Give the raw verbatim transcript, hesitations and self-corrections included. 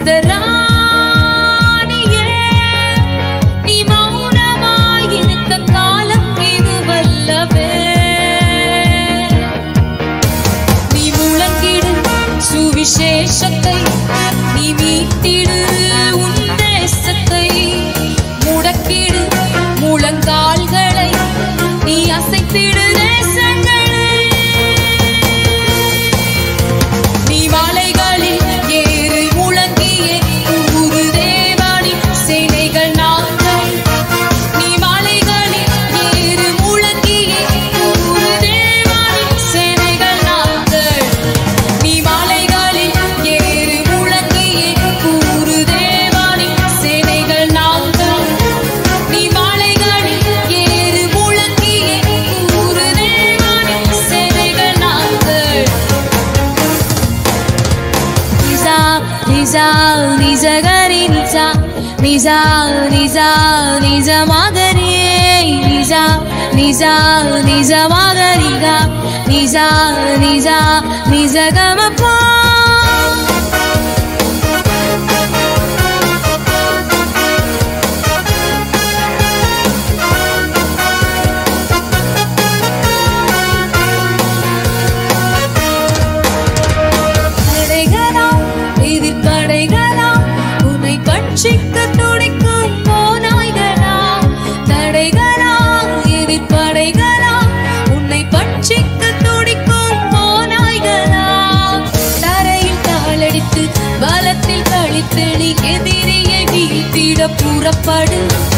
ராணியே நீ மௌனமாய் இருக்க காலம் இது வல்லவே நீ முழங்கிடு சுவிசேஷத்தை நீ மீட்டிடு உன் தேசத்தை முடக்கிடு முழங்கால்களை நீ அசைத்திடு தேசங்களை நீ மலைகளில் ஏறு முழங்கியே கூறு தேவானி சேனைகள் நாங்கள் நீ மலைகளில் ஏறு முழங்கியே கூறு தேவானி சேனைகள் நாங்கள் நீ மலைகளில் ஏறு முழங்கியே கூறு தேவானி சேனைகள் நாங்கள் நீ மலைகளில் ஏறு முழங்கியே கூறு தேவானி சேனைகள் நாங்கள் Nisa, Nisa, Gari, Nisa, Nisa, Nisa, Nisa, Magari, Nisa, Nisa, Nisa, Magari, Nisa, Nisa, Nisa, Gamapa. பட்சிக்க துடிக்கும் போனாய்களா தடைகளா எதிர்ப்படைகளா உன்னை பட்சிக்க துடிக்கும் போனாய்களா தரையில் தாளடித்து பலத்தில் கழித்தெளி எதிரியை வீழ்த்திட புறப்படு